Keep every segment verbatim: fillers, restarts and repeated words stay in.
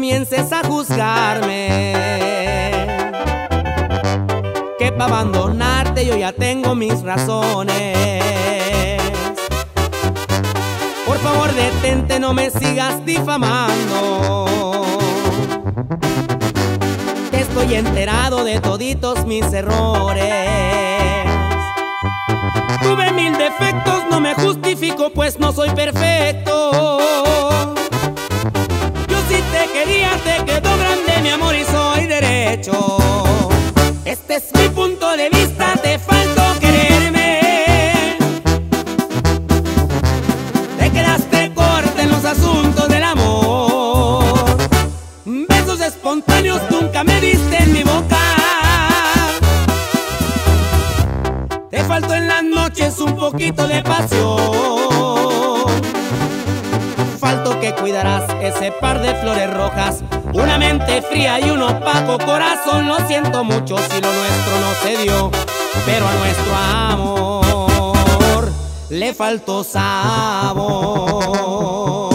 comiences a juzgarme, que para abandonarte yo ya tengo mis razones. Por favor detente, no me sigas difamando, que estoy enterado de toditos mis errores. Tuve mil defectos, no me justifico, pues no soy perfecto. Yo sí te quería, te quedó grande mi amor y soy derecho. Este es mi punto de vista, te faltó quererme. Te quedaste corta en los asuntos del amor. Besos espontáneos nunca me diste en mi boca. Te faltó en las noches un poquito de pasión. Faltó que cuidarás ese par de flores rojas, una mente fría y un opaco corazón. Lo siento mucho si lo nuestro no se dio, pero a nuestro amor le faltó sabor.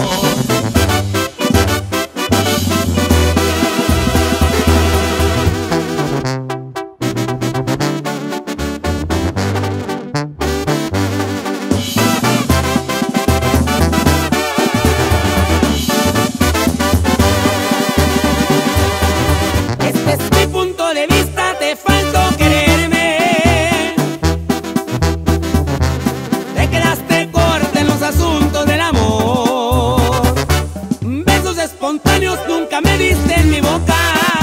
Espontáneos nunca me diste en mi boca.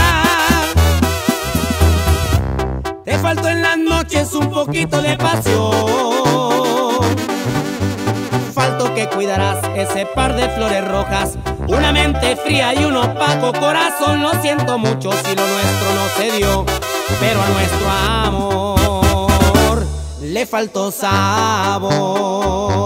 Te faltó en las noches un poquito de pasión. Faltó que cuidarás ese par de flores rojas, una mente fría y un opaco corazón. Lo siento mucho si lo nuestro no se dio, pero a nuestro amor le faltó sabor.